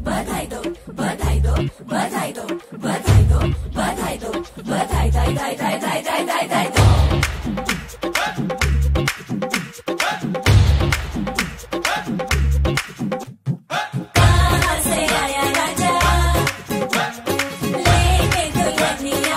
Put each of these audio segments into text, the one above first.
बधाई दो, बधाई दो, बधाई दो, बधाई दो, बधाई दो, बधाई दाई दाई दाई दाई दाई दाई दाई दो। कहाँ से आया राजा लेके दुल्हनिया,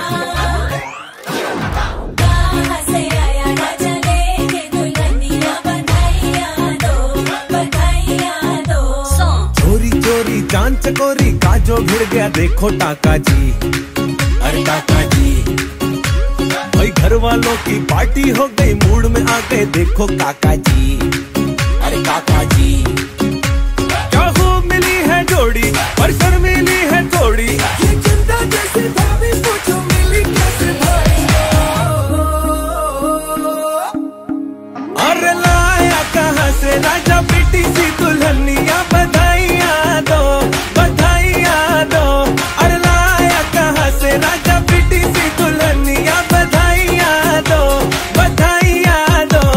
कहाँ से आया राजा लेके दुल्हनिया, बधाइयाँ दो, बधाइयाँ दो। चोरी चोरी चांद चकोरी काजो भिड़ गया देखो टाका जी, अरे टाका जी। भाई घर वालों की पार्टी हो गई, मूड में आ गए देखो काका जी, अरे काका जी। क्या खूब मिली है जोड़ी पर शर्मीली है थोड़ी, ये चंदा जैसी भाभी पूछो मिली कैसे भाई। अरे लाया कहाँ से राजा बेटी सी दुल्हनिया, बधाइयाँ दो, बधाइयाँ दो। अरे लाया कहाँ से राजा बेटी सी दुल्हनिया, बधाइयाँ दो, बधाइयाँ दो।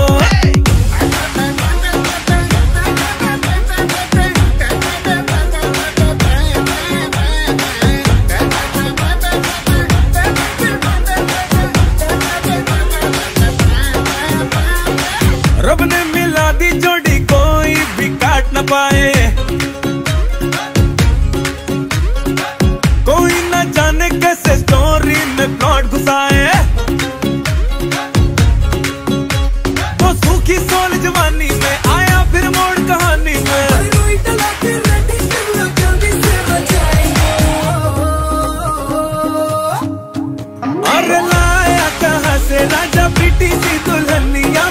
रब ने मिला दी जोड़ी कोई भी काट न पाए, कोई न जाने कैसे स्टोरी में प्लॉट घुसाए। वो सूखी सोल जवानी में आया फिर मोड़ कहानी में, अरे लाया कहाँ से राजा बेटी सी दुल्हनिया,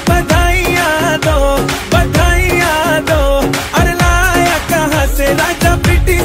बधाइयाँ दो, बधाइयाँ दो। अरे लाया कहाँ से राजा बेटी